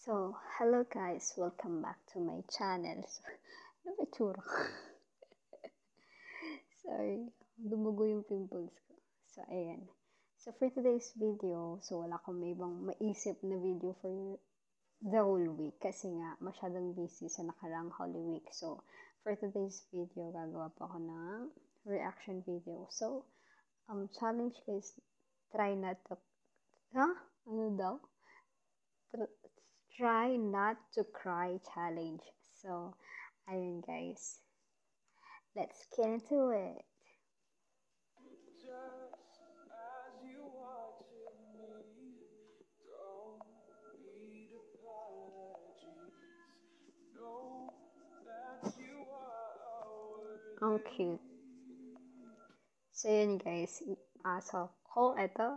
So, hello guys, welcome back to my channel. So, ano ba itsura ko? Sorry, dumugo yung pimples ko. So, ayan. So, for today's video, so wala akong may ibang maisip na video for the whole week kasi nga masyadong busy sa nakarang Holy Week. So, for today's video, gagawa po ako ng reaction video. So, challenge guys, try not to, Ano daw? Try not to cry challenge. So, ayun guys. Let's get into it. Ang cute. So, yun guys. Aso ko, eto.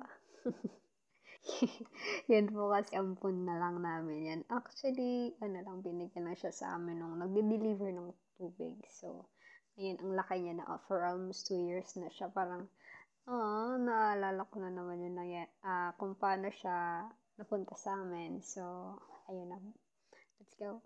Yan po kasi ampun na lang namin yan. Actually, ano lang, binigyan lang siya sa amin nung nagde-deliver ng tubig. So, ayun, ang laki niya na for almost 2 years na siya. Parang, naalala ko na naman yun na kung paano siya napunta sa amin. So, ayun na. Let's go.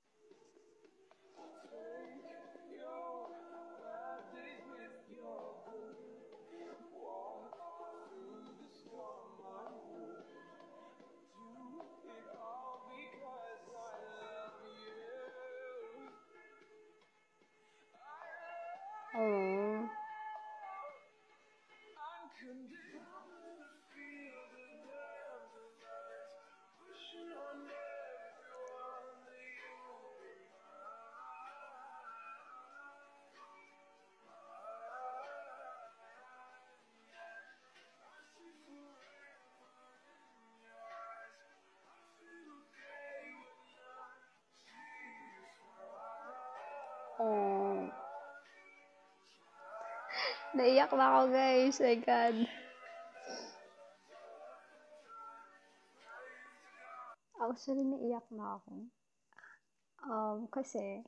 Oh. Oh. Naiyak na ako guys. My God. Actually, naiyak na ako. Kasi,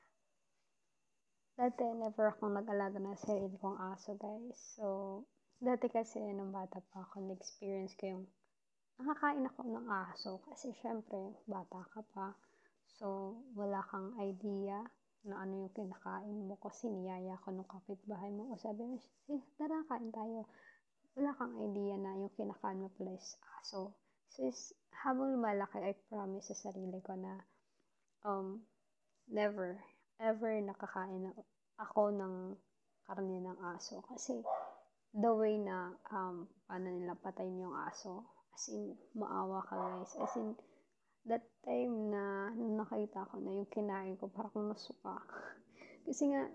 dati never akong nag-alaga ng sarili kong aso guys. So, dati kasi nung bata pa ako, na-experience ko yung nakakain ako ng aso. Kasi syempre, bata ka pa. So, wala kang idea na ano yung kinakain mo kasi niyaya ko nung kapitbahay mo. O sabi mo, tara, kain tayo. Wala kang idea na yung kinakain mo pala is aso. So, habang lumalaki, I promise sa sarili ko na never, ever nakakain na ako ng karne ng aso. Kasi, the way na paano nila patayin yung aso, as in, maawa ka guys. As in, that time na nakita ko na yung kinain ko, parang nasuka. Kasi nga,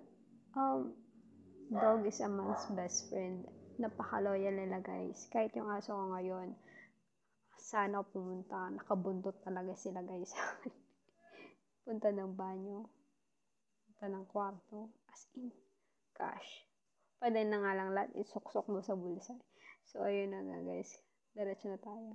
dog is a man's best friend. Napaka-loyal nila guys. Kahit yung aso ko ngayon, sana pumunta, nakabundot talaga sila guys. Punta ng banyo, punta ng kwarto, as in, gosh. Pwede na nga lang lahat isuksok mo sa bulsa. So, ayun na nga guys. Diretso na tayo.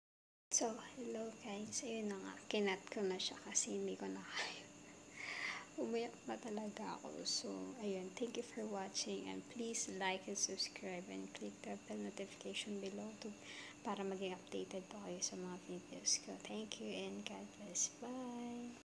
So, hello guys. Ayun na nga. Kinat ko na siya kasi hindi ko na kaya. umiyak na talaga ako. So, ayun. Thank you for watching and please like and subscribe and click the bell notification below para maging updated po kayo sa mga videos ko. Thank you and God bless. Bye!